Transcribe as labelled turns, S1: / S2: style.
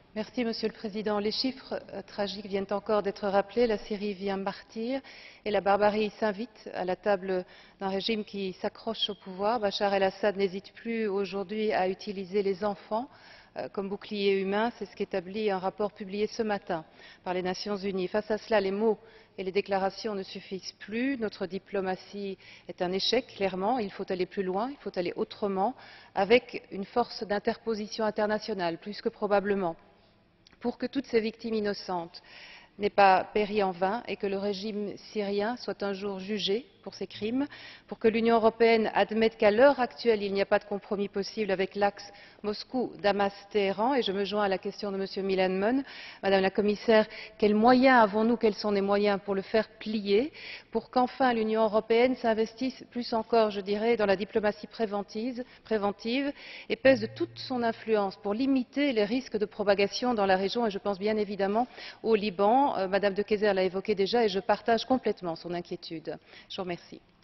S1: Merci, Monsieur le Président. Les chiffres tragiques viennent encore d'être rappelés. La Syrie vit un martyre et la barbarie s'invite à la table d'un régime qui s'accroche au pouvoir. Bachar el-Assad n'hésite plus aujourd'hui à utiliser les enfants comme bouclier humain. C'est ce qu'établit un rapport publié ce matin par les Nations Unies. Face à cela, les mots et les déclarations ne suffisent plus. Notre diplomatie est un échec, clairement. Il faut aller plus loin, il faut aller autrement, avec une force d'interposition internationale, plus que probablement, pour que toutes ces victimes innocentes n'aient pas péri en vain et que le régime syrien soit un jour jugé pour ses crimes, pour que l'Union européenne admette qu'à l'heure actuelle, il n'y a pas de compromis possible avec l'axe Moscou-Damas-Téhéran. Et je me joins à la question de M. Milan Mon. Madame la Commissaire, quels moyens avons-nous, quels sont les moyens pour le faire plier, pour qu'enfin l'Union européenne s'investisse plus encore, je dirais, dans la diplomatie préventive et pèse de toute son influence pour limiter les risques de propagation dans la région, et je pense bien évidemment au Liban. Madame De Keyser l'a évoqué déjà et je partage complètement son inquiétude. Je vous remercie.